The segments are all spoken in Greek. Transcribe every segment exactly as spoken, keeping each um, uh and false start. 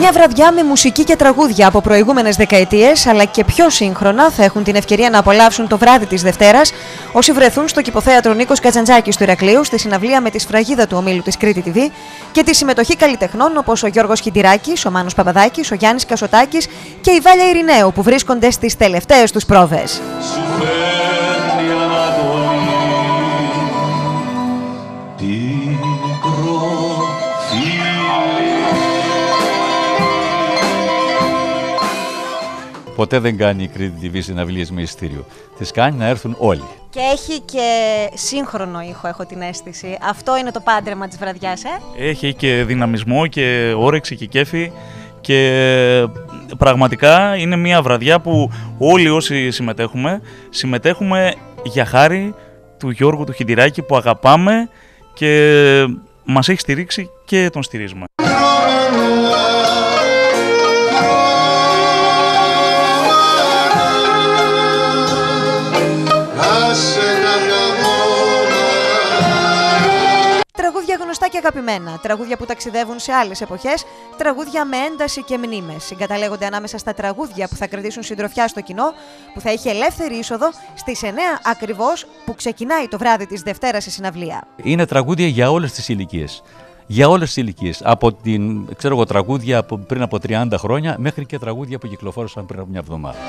Μια βραδιά με μουσική και τραγούδια από προηγούμενες δεκαετίες, αλλά και πιο σύγχρονα, θα έχουν την ευκαιρία να απολαύσουν το βράδυ της Δευτέρας όσοι βρεθούν στο Κηποθέατρο Νίκος Κατζαντζάκης του Ηρακλείου, στη συναυλία με τη σφραγίδα του ομίλου της Κρήτη τι βι και τη συμμετοχή καλλιτεχνών όπως ο Γιώργος Χιντηράκης, ο Μάνος Παπαδάκης, ο Γιάννης Κασοτάκης και η Βάλια Ειρηναίου που βρίσκονται στις τελευταίες τους πρόβες. Ποτέ δεν κάνει η Κρήτη τι βι συναυλίες με εισιτήριο. Τις κάνει να έρθουν όλοι. Και έχει και σύγχρονο ήχο, έχω την αίσθηση. Αυτό είναι το πάντρεμα της βραδιάς, ε? Έχει και δυναμισμό και όρεξη και κέφι. Και πραγματικά είναι μια βραδιά που όλοι όσοι συμμετέχουμε, συμμετέχουμε για χάρη του Γιώργου του Χιντηράκη που αγαπάμε και μας έχει στηρίξει και τον στηρίζουμε. Τραγούδια γνωστά και αγαπημένα, τραγούδια που ταξιδεύουν σε άλλες εποχές, τραγούδια με ένταση και μνήμες. Συγκαταλέγονται ανάμεσα στα τραγούδια που θα κρατήσουν συντροφιά στο κοινό, που θα έχει ελεύθερη είσοδο στις εννέα ακριβώς που ξεκινάει το βράδυ της Δευτέρας η συναυλία. Είναι τραγούδια για όλες τις ηλικίες. Για όλες τις ηλικίες. Από την, ξέρω εγώ, τραγούδια από πριν από τριάντα χρόνια μέχρι και τραγούδια που κυκλοφόρησαν πριν από μια εβδομάδα.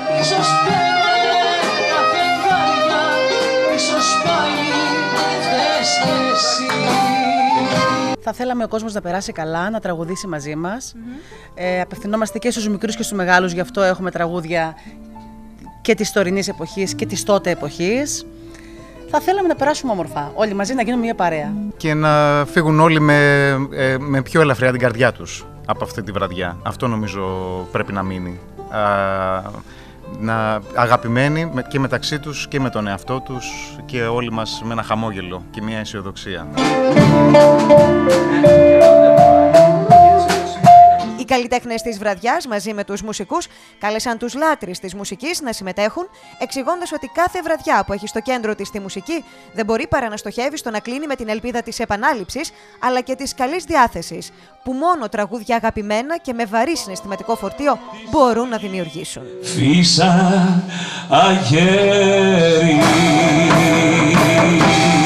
Θα θέλαμε ο κόσμος να περάσει καλά, να τραγουδήσει μαζί μας. Mm-hmm. ε, απευθυνόμαστε και στους μικρούς και στους μεγάλους, γι' αυτό έχουμε τραγούδια και της τωρινής εποχής και της τότε εποχής. Θα θέλαμε να περάσουμε όμορφα, όλοι μαζί να γίνουμε μια παρέα. Και να φύγουν όλοι με, ε, με πιο ελαφριά την καρδιά τους από αυτή τη βραδιά. Αυτό νομίζω πρέπει να μείνει. Α, να αγαπημένοι και μεταξύ τους και με τον εαυτό τους και όλοι μας με ένα χαμόγελο και μια αισιοδοξία. Οι καλλιτέχνες της βραδιάς μαζί με τους μουσικούς κάλεσαν τους λάτρεις της μουσικής να συμμετέχουν, εξηγώντας ότι κάθε βραδιά που έχει στο κέντρο της τη μουσική δεν μπορεί παρά να στοχεύει στο να κλείνει με την ελπίδα της επανάληψης αλλά και της καλής διάθεσης, που μόνο τραγούδια αγαπημένα και με βαρύ συναισθηματικό φορτίο μπορούν να δημιουργήσουν. Φύσα αγέρι.